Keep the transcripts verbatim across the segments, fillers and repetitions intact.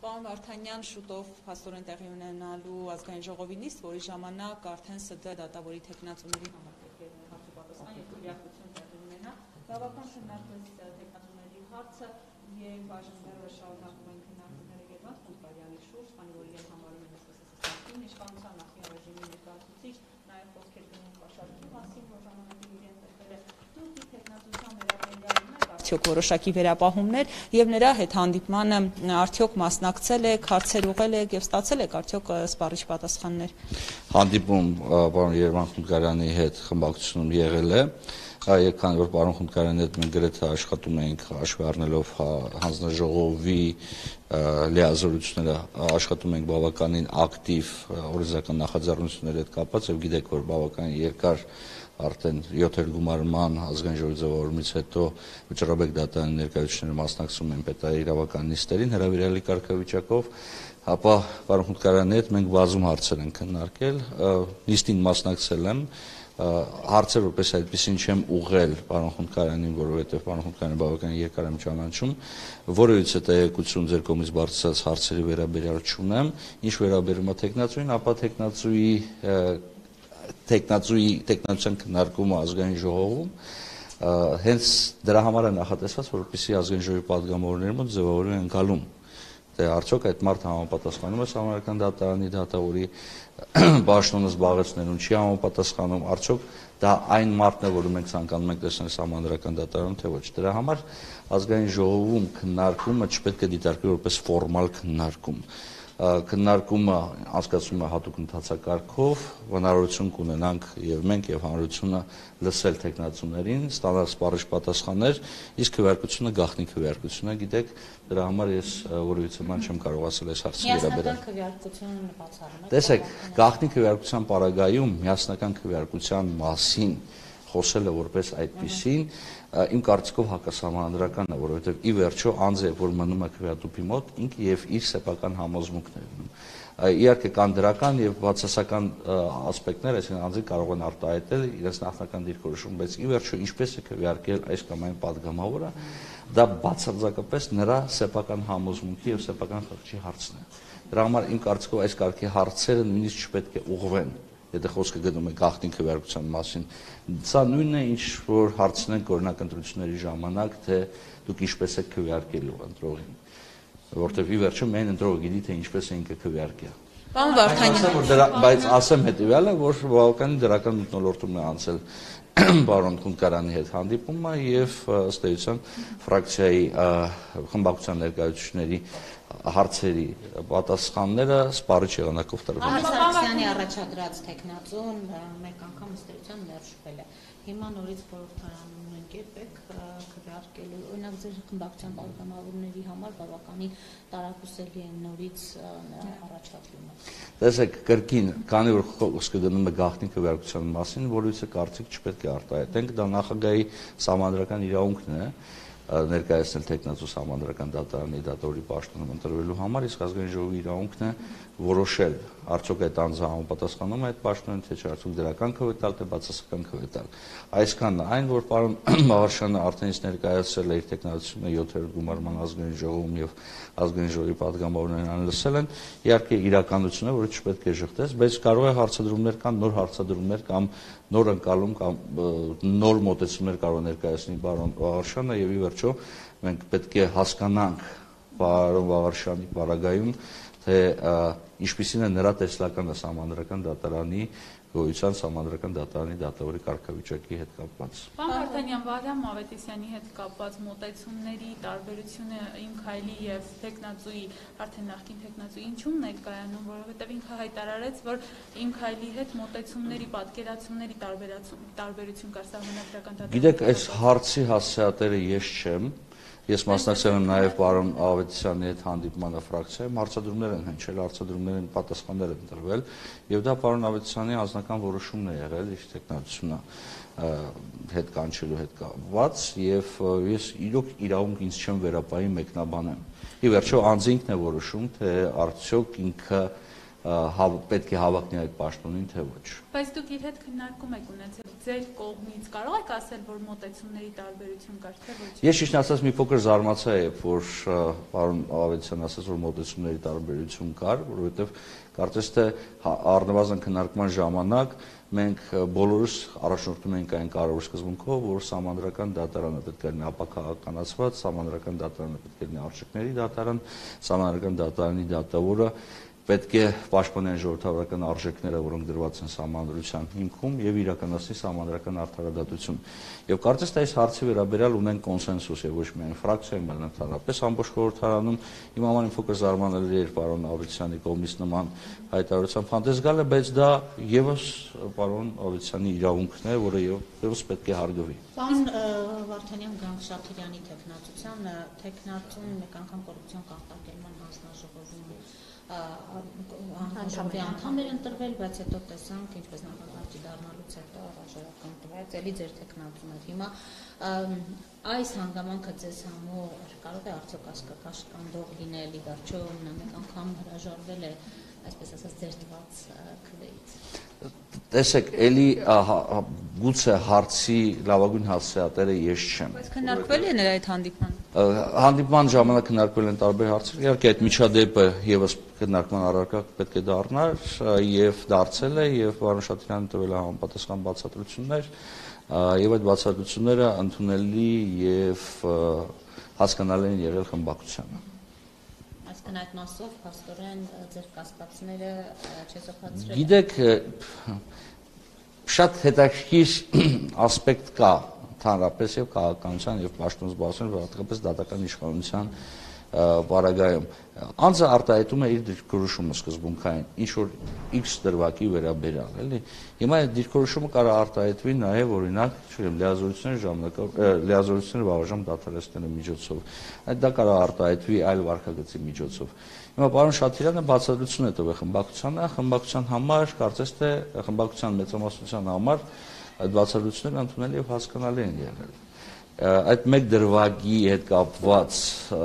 Պարոն Վարդանյան, շուտով փաստորեն տեղի ունենալու ազգային ժողովի նիստ, որի ժամանակ արդեն ՍԴ դատավորի թեկնածուների համար պետք է հարցի պատասխան եւ քննարկություն տեղի ունենա։ Բավական քննարկվեց թեկնածուների հարցը եւ այժմ դեռ շարունակում են քննարկումները Գերմանտ Խունդկարյանի շուրջ, քանի որ իրեն համարում են այսպես իշխանության նախկին ռեժիմի ներկայացուցիչ, նաեւ խոսքեր գնում Խաշարի մասին, որ ժամանակին իրեն տրվել է դուք թեկնածության վերաբերյալ արդյոք որոշակի վերապահումներ եւ նրա հետ հանդիպմանը արդյոք մասնակցել եք, հարցեր ուղղել եք եւ ստացել եք արդյոք սպառիչ պատասխաններ։ Հանդիպում պարոն Երվան Խունդկարյանի հետ խմբակցությունում եղել է, եւ քանի որ պարոն Խունդկարյանի հետ մենք գրեթե աշխատում ենք հաշվի առնելով հանձնաժողովի լիազորությունները, աշխատում ենք բավականին ակտիվ օրենսդրական նախաձեռնությունների հետ կապված եւ գիտեք որ բավականին երկար արդեն յոթեր գումարման ազգային ժողովի ձևավորումից հետո Վճռաբեկ դատարանի ներկայացուցիչները մասնակցում են պետայի իրավական նիստերին հրավիրելի կարգավիճակով, ապա պարոն Խունդկարյանի հետ մենք բազում հարցեր ենք քննարկել, նիստին մասնակցել եմ, հարցեր որպես այդպեսին չեմ ուղղել պարոն Խունդկարյանին, որովհետև պարոն Խունդկարյանը բավականին երկար եմ ճանաչում, որևիցե տեղեկություն ձեր կողմից բարձրացած հարցերի վերաբերյալ չունեմ, ինչ վերաբերում է թեկնածուին, ապա թեկնածուի տեխնացուի տեխնացիան քննարկումը ազգային ժողովում հենց դրա համար է նախատեսված, որպեսզի ազգային ժողովի պատգամավորների մոտ ձևավորվի ընկալում, թե արդյոք այդ մարդը համապատասխանում է Սահմանադրական դատարանի դատավորի պաշտոնը զբաղեցնելուն, չի համապատասխանում, արդյոք դա այն մարդն է, որը մենք ցանկանում ենք տեսնել Սահմանադրական դատարանում, թե ոչ։ Դրա համար ազգային ժողովում քննարկումը չպետք է դիտարկվի որպես ֆորմալ քննարկում։ Քննարկումը անցկացվում է հատուկ ընթացակարգով, հնարավորություն կունենանք եւ մենք եւ հանրությունը լսել թեկնածուներին, ստանալ սպառիչ պատասխաններ, իսկ քվեարկությունը գաղտնի քվեարկություն է, գիտեք, դրա համար ես որևիցե բան չեմ կարող ասել այս հարցի վերաբերյալ։ Միասնական քվեարկությունը բացառում է։ Տեսեք, գաղտնի քվեարկության պարագայում միասնական քվեարկության մասին խոսելը որպես այդպիսին իմ կարծիքով հակասահմանադրական է, որովհետև ի վերջո անձը, որ մնում է քվեատուփի մոտ, ինքը եւ իր սեփական համոզմունքներն են։ Իհարկե կան դրական եւ բացասական ասպեկտներ, այսինքն անձը կարող են արտահայտել իրենց նախնական դիրքորոշում, բայց ի վերջո ինչպես է քվեարկել այս կամ այն падգամավորը, դա բացարձակապես նրա սեփական համոզմունքի եւ սեփական խղճի հարցն է։ Դրա համար իմ կարծիքով այս կարգի հարցերը նույնիսկ չպետք է ուղղվեն, եթե խոսքը գնում է գաղտնի քվեարկության մասին։ Սա նույնն է, ինչ որ հարցնենք օրինակ ընտրությունների ժամանակ, թե դուք ինչպես եք քվեարկելու ընտրողին, որտեղ ի վերջո միայն ընտրողը գիտի, թե ինչպես է ինքը քվեարկել։ Պարոն Վարդանյան, բայց ասեմ հետևյալը, որ բավականին դրական մթնոլորտում է անցել պարոն Խունդկարյանի հետ հանդիպումը եւ ըստ էության ֆրակցիայի խմբակցության ներկայացուցիչների հարցերի պատասխանները սպառիչ եղանակով տրվել են։ Սարգսյանի առաջադրած թեկնածուն մեկ անգամ ըստ էության ներշվել է։ Հիմա նորից խորհրդարանում են կերպեք քվեարկելու, օրինակ ձեր խմբակցության պատգամավորների համար բավականին տարակուսելի է նորից նրա առաջադրումը։ Տեսեք, կրկին, քանի որ խոսքը գնում է գաղտնի քվեարկության մասին, որովհետեւ կարծիք չպետք է արտահայտենք, դա նախագահի սահմանադրական իրավունքն է ներկայացնել թեկնածու Սահմանադրական դատարանի դատավորի պաշտոնում ընտրվելու համար, իսկ ազգային ժողովի իրավունքն է որոշել, արդյոք այդ անձը համապատասխանում է այդ պաշտոնին, թե չէ, արդյոք դրական քվե տալ, թե բացասական քվե տալ։ Այսքանն է, այն որ պարոն Մաղարշյանը արդեն իսկ ներկայացրել է իր թեկնածությունը յոթերորդ գումարման ազգային ժողովում եւ ազգային ժողովի падգամավորներն անլսել են, իհարկե իրականություն է, որը չպետք է ժխտես, բայց կարող է հարցադրումներ կան, նոր հարցադրումներ կամ նոր ընկալում կամ նոր մոտեցումներ կարող ներկայացնի պարոն Մաղարշյանը եւ ի վերջո մենք պետք է հասկանանք պարոն Մաղարշյանի պարագայում, թե ինչպիսին է նրա տեսլականը Սահմանադրական դատարանի գոյության Սահմանադրական դատարանի դատավորի կարգավիճակի հետ կապված։ Պարոն Վարդանյան, Վահրամ Ավետիսյանի հետ կապված մոտեցումների տարբերությունը Իմ Քայլի եւ թեկնածուի, արդեն նախկին թեկնածուի ինչու՞ն ներկայանում, որովհետեւ ինքը հայտարարեց, որ Իմ Քայլի հետ մոտեցումների, պատկերացումների տարբերություն կար Սահմանադրական դատարանի։ Գիտեք, այս հարցի հասցեատերը ես չեմ։ Ես մասնակցել եմ նաև պարոն Ավետիսյանի հետ հանդիպմանը ֆրակցիայում, հարցադրումներ են հնչել, հարցադրումներին պատասխաններ են տրվել, եւ դա պարոն Ավետիսյանի անձնական որոշումն է եղել, իր տեխնացությունը հետ կանչելու հետ կապված, եւ ես իրոք իրավունք ինձ չեմ վերապահի մեկնաբանեմ։ Ի վերջո անձը ինքն է որոշում, թե արդյոք ինքը պետք է հավակնի այդ պաշտոնին, թե ոչ։ Բայց դուք իր հետ քննարկում եք ունեցել, ձեր կողմից կարող եք ասել, որ մոտեցումների տարբերություն կար, թե ոչ։ Ես ճիշտ ասած մի փոքր զարմացա, երբ որ պարոն Ավետիսյանն ասաց, որ մոտեցումների տարբերություն կար, որովհետև կարծես թե առնվազն քննարկման ժամանակ մենք բոլորս առաջնորդում ենք այն կարևոր սկզբունքով, որ սահմանադրական դատարանը պետք է լինի ապաքաղաքականացված, սահմանադրական դատարանը պետք է լինի արժեքների դատարան, սահմանադրական դատարանի դատավորը պետք է պաշտպանի այն ժողովրդավարական արժեքները, որոնք դրված են սահմանադրության հիմքում եւ իրականացնի սահմանադրական արդարադատություն։ Եվ կարծես թե այս հարցի վերաբերյալ ունեն կոնսենսուս եւ ոչ միայն ֆրակցիայում, այլ ընդհանրապես ամբողջ խորհրդարանում։ Իմ համար փոքր զարմանալի էր պարոն Ավետիսյանի կողմից նման հայտարարությամբ հանդես գալը, բայց դա եւս պարոն Ավետիսյանի իրավունքն է, որը եւս պետք է հարգվի։ Պարոն Վարդանյան, գանք Շաթիրյանի տեխնացության, տեխնացուն մեկ անգամ կոռուպցիոն կանխարգելման հանձնաժողովում հանձնաժողովի անդամներ ընտրվել, բայց հետո տեսանք, ինչպես նախագահի դառնալուց հետո առաջարկում տվեց, էլի ձեր տեխնացուն էր։ Հիմա այս հանգամանքը ձեզ համար կարող է արդյոք կաշկանդող լինել, ի վերջո նա մեկ անգամ հրաժարվել է, այսպես ասած, ձեր տված քվեից։ Տեսեք, էլի գուցե հարցի լավագույն հասցեատերը ես չեմ։ Բայց քննարկվել է նրա այդ հանդիպմանը։ Հանդիպման ժամանակ քննարկվել են տարբեր հարցեր, իհարկե այդ միջադեպը եւս քննարկման առարկա պետք է դառնար եւ դարձել է եւ պարոն Շաթիրյանը տվել է համապատասխան բացատրություններ եւ այդ բացատրությունները ընդունելի եւ հասկանալի են եղել խմբակցությանը։ Այսինքն այդ մասով փաստորեն ձեր կասկածները չեզոքացրել։ Գիտեք, շատ հետաքրքիր ասպեկտ կա ընդհանրապես եւ քաղաքականության եւ պաշտոնզբաղության, հատկապես դատական իշխանության պարագայում։ Անձը արտահայտում է իր դիրքորոշումը սկզբունքային, ինչ որ X դրվագի վերաբերյալ, էլի։ Հիմա այդ դիրքորոշումը կարող է արտահայտվի նաեւ օրինակ, չգիտեմ, լիազորությունների ժամանակով, լիազորությունների բավարժան դադարեցնելու միջոցով։ Այդ դա կարող է արտահայտվի այլ վարքագծի միջոցով։ Հիմա պարոն Շաթիրյանը բացատրություն է տվել խմբակցությանը, խմբակցության համար, կարծես թե խմբակցության մեծամասնության համար այդ բացատրությունները ընդունելի եւ հասկանալի են եղել։ Այդ մեկ դրվագի հետ կապված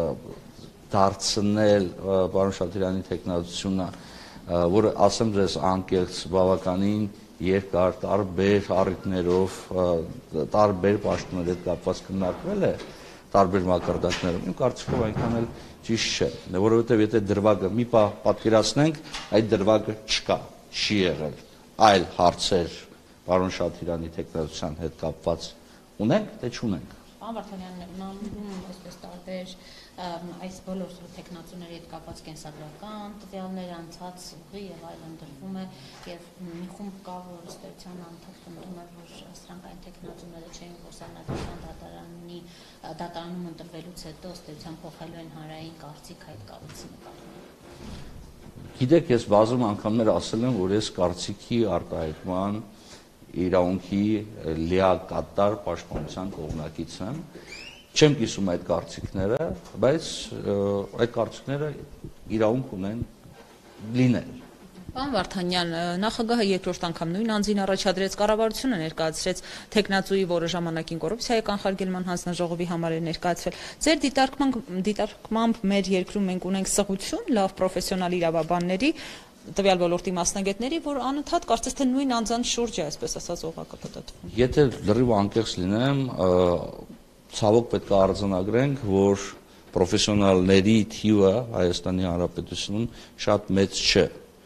դարձնել պարոն Շաթիրյանի տեխնացությունը, որը ասեմ ձեզ անկեղծ բավականին երկար տարբեր առիթներով, տարբեր պաշտոնների հետ կապված քննարկվել է տարբեր մակարդակներում, իմ կարծիքով այնքան էլ ճիշտ չէ, որովհետև եթե դրվագը մի պահ պատկերացնենք, այդ դրվագը չկա, չի եղել, այլ հարցեր պարոն Շաթիրյանի տեխնացության հետ կապված ունենք, թե չունենք։ Պարոն Վարդանյան, նամակում այսպես տարբեր այս բոլոր տեխնացուների հետ կապված կենսագրական տվյալներ, անցած ուղի եւ այլն դրվում է եւ մի խումբ կա, որ ըստեյության անդամ պնդում է, որ սրանք այն տեխնացուները չէին, որ սահմանադրական դատարանի դատարանում ընտրվելուց հետո ըստեյության փոխելու են հանրային կարծիք այդ կառույցի նկատմամբ։ Գիտեք, ես բազում անգամներ ասել եմ, որ ես կարծիքի արտահայտման իրավունքի լիակատար պաշտպանության կողմնակից եմ։ Չեմ կիսում այդ կարծիքները, բայց այդ կարծիքները իրավունք ունեն լինել։ Պարոն Վարդանյան, նախագահը երկրորդ անգամ նույն անձին առաջադրեց, կառավարությունը ներկայացրեց տեխնացուի, որը ժամանակին կոռուպցիայի կանխարգելման հանձնաժողովի համար էր ներկայացվել։ Ձեր դիտարկմամբ մեր երկրում մենք ունենք սղություն, լավ պրոֆեսիոնալ իրավաբանների, տվյալ ոլորտի մասնագետների, որ անընդհատ կարծես թե նույն անձանց շուրջ է, այսպես ասած, օղակը փտտվում։ Եթե լրիվ անկեղծ լինեմ, ցավոք պետք է արձանագրենք, որ պրոֆեսիոնալների թիվը Հայաստանի Հանրապետությունում շատ մեծ չէ։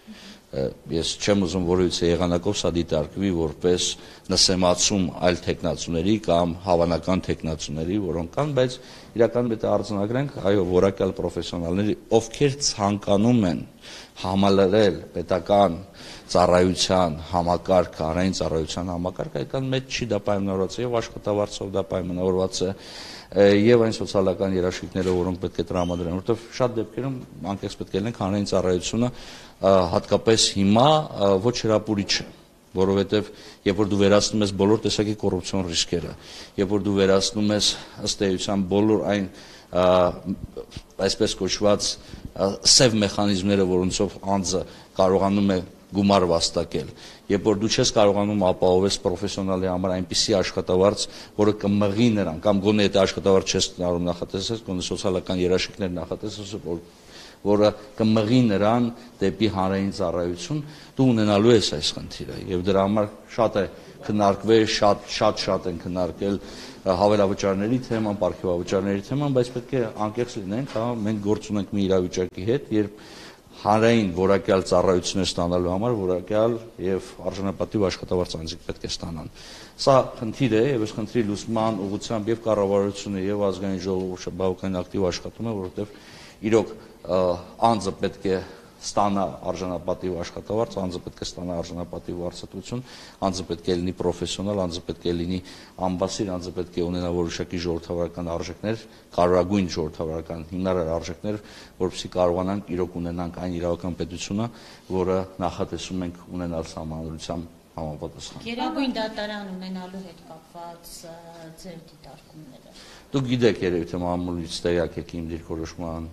Ես չեմ ուզում որևիցե եղանակով սա դիտարկվի որպես նսեմացում այլ տեխնացուների կամ հավանական տեխնացուների, որոնք կան, բայց իրականում պետք է արձանագրենք, այո, որակյալ պրոֆեսիոնալների, ովքեր ցանկանում են համալրել պետական ծառայության համակարգ, հանրային ծառայության համակարգ, այդքան մեծ չի դա պայմանավորված եւ աշխատավարձով դա պայմանավորված է եւ այն սոցիալական երաշխիքները, որոնք պետք է տրամադրեն, որովհետեւ շատ դեպքերում անկեղծ պետք է լինենք հանրային ծառայությունը հատկապես հիմա ոչ հրապուրիչ է, որովհետեւ երբ որ դու վերացնում ես բոլոր տեսակի կոռուպցիոն ռիսկերը, երբ որ դու վերացնում ես ըստ էության բոլոր այն այսպես կոչված սև մեխանիզմները, որոնցով անձը կարողանում է գումար վաստակել, երբ որ դու չես կարողանում ապահովես պրոֆեսիոնալի համար այնպիսի աշխատավարձ, որը կմղի նրան, կամ գոնե եթե աշխատավարձ չես կարող նախատեսել, գոնե սոցիալական երաշխիքներ նախատեսել, որ որը կմղի նրան դեպի հանրային ծառայություն, դու ունենալու ես այս խնդիրը եւ դրա համար շատ է քննարկվել, շատ շատ շատ են քննարկել հավելավճարների թեման, պարգևավճարների թեման, բայց պետք է անկեղծ լինենք, հա, մենք գործ ունենք մի իրավիճակի հետ, երբ հանրային որակյալ ծառայություններ ստանալու համար որակյալ եւ արժանապատիվ աշխատավարձ անձիկ պետք է ստանան։ Սա խնդիր է եւ այս խնդրի լուծման ուղղությամբ եւ կառավարությունը եւ ազգային ժողովուրդը բավականին ակտիվ աշխատում է, որովհետեւ իրոք անձը պետք է ստանա արժանապատիվ աշխատավարձ, անձը պետք է ստանա արժանապատիվ վարձատրություն, անձը պետք է լինի պրոֆեսիոնալ, անձը պետք է լինի ամբասիր, անձը պետք է ունենա որոշակի ժողովրդավարական արժեքներ, կարևորագույն ժողովրդավարական հիմնարար արժեքներ, որովհետեւ կարողանանք իրոք ունենանք այն իրավական պետությունը, որը նախատեսում ենք ունենալ սահմանադրությամբ համապատասխան։ Գերագույն դատարան ունենալու հետ կապված ձեր դիտարկումները։ Դուք գիտեք երևի թե մամուլից տեղյակ եք իմ դիրքորոշման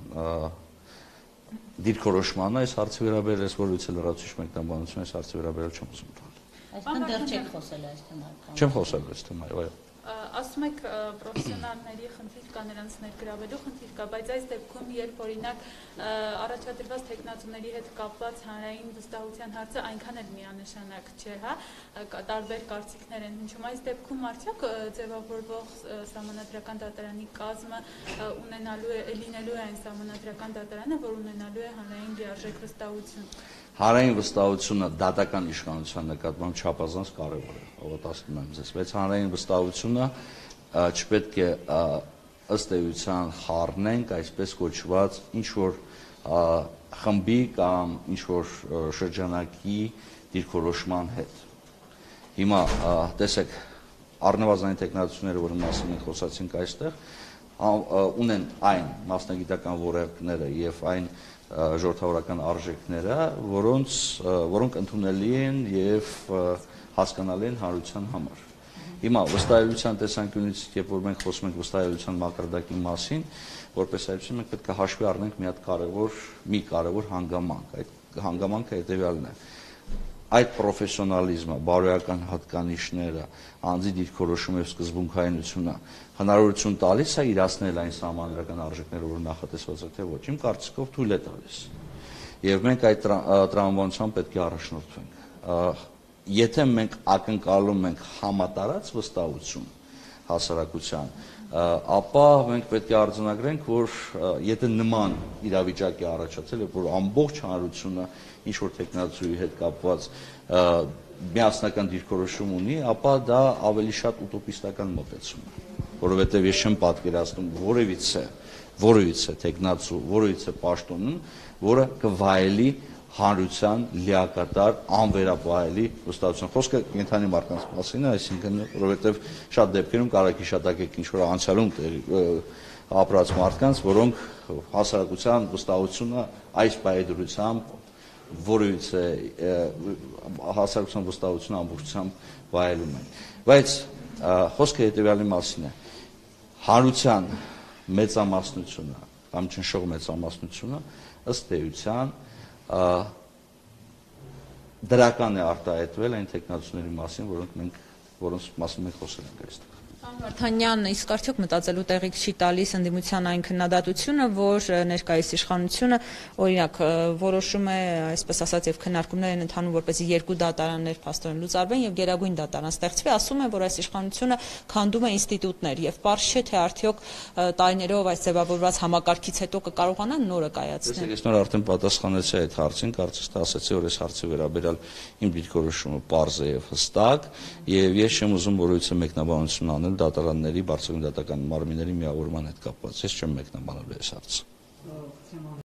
դիրքորոշմանը այս հարցի վերաբերյալ ես որից լրացուցիչ մեկնաբանություն այս հարցի վերաբերյալ չեմ ուզում տալ։ Այսինքն դեռ չեք խոսել այս թեմայով։ Չեմ խոսել այս թեմայով, այո։ Ասում եք պրոֆեսիոնալների խնդիր կա, նրանց ներգրավելու խնդիր կա, բայց այս դեպքում երբ օրինակ առաջադրված տեխնացուների հետ կապված հանրային վստահության հարցը այնքան էլ միանշանակ չէ, հա, տարբեր կարծիքներ են հնչում, այս դեպքում արդյոք ձևավորվող սահմանադրական դատարանի կազմը ունենալու է, լինելու է այն սահմանադրական դատարանը, որ ունենալու է հանրային լիարժեք վստահություն։ Հանրային վստահությունը դատական իշխանության նկատմամբ չափազանց կարևոր է, հավատացնում եմ ձեզ, բայց հանրային վստահությունը չպետք է ըստ էության խառնենք այսպես կոչված ինչ որ խմբի կամ ինչ որ շրջանակի դիրքորոշման հետ։ Հիմա տեսեք առնվազն տեխնացուները, որի մասին մենք խոսացինք այստեղ, ունեն այն մասնագիտական ворակները եւ այն ժողովրդավարական արժեքները, որոնց որոնք ընդունելի են եւ հասկանալի են հանրության համար։ Հիմա վստահելիության տեսանկյունից, երբ որ մենք խոսում ենք վստահելիության մակարդակի մասին, որպես այդպես մենք պետք է հաշվի առնենք մի հատ կարևոր մի կարևոր հանգամանք։ Այդ հանգամանքը հետեւյալն է. այդ պրոֆեսիոնալիզմը, բարոյական հատկանիշները, անձի դիրքորոշումը եւ սկզբունքայնությունը հնարավորություն տալիս է իրացնել այն սահմանադրական արժեքները, որ նախատեսված է թե ոչ, իմ կարծիքով թույլ է տալիս։ Եվ մենք այդ տրամաբանությամբ պետք է առաջնորդվենք։ Եթե մենք ակնկալում ենք համատարած վստահություն հասարակության, ապա մենք պետք է արձանագրենք, որ եթե նման իրավիճակ է առաջացել, որ ամբողջ հանրությունը ինչ որ տեխնացուի հետ կապված միասնական դիրքորոշում ունի, ապա դա ավելի շատ ուտոպիստական մոտեցում է, որովհետև ես չեմ պատկերացնում որևիցե, որևիցե տեխնացու, որևիցե պաշտոնին, որը կվայելի հանրության լիակատար անվերապահելի վստահություն։ Խոսքը կենթանի մարդկանց մասին է, այսինքն, որովհետև շատ դեպքերում կարող եք հիշատակեք ինչ որ անցյալում ապրած մարդկանց, որոնք հասարակության վստահությունը այս բայդրությամբ որևիցե հասարակության վստահությունը ամբողջությամբ վայելում են։ Բայց խոսքը հետևյալի մասին է. հանրության մեծամասնությունը կամ ճնշող մեծամասնությունը ըստ էության դրական է արտահայտվել այն տեխնացուների մասին, որոնք մենք որոնց մասին մենք խոսել ենք այստեղ։ Վարդանյան, իսկ արդյոք մտածելու տեղիք չի տալիս ընդդիմության այն քննադատությունը, որ ներկայիս իշխանությունը օրինակ որոշում է, այսպես ասած, եւ քննարկումներ են ընթանում, որպեսզի երկու դատարաններ փաստորեն լուծարվեն եւ գերագույն դատարան ստեղծվի, ասում են, որ այս իշխանությունը քանդում է ինստիտուտներ եւ պարզ չէ թե արդյոք տարիներով այս ձևավորված համակարգից հետո կկարողանա նորը կայացնել։ Ես նոր արդեն պատասխանեցի այդ հարցին, կարծես թե ասացի, որ այս հարցի վերաբերյալ իմ դիրքորոշումը պարզ է եւ հստակ, եւ ես չեմ ուզում որևիցե մեկնաբանություն անել դատարանների, բարձրագույն դատական մարմինների միավորման հետ կապված։ Ես չեմ մեկնաբանելու այս հարցը։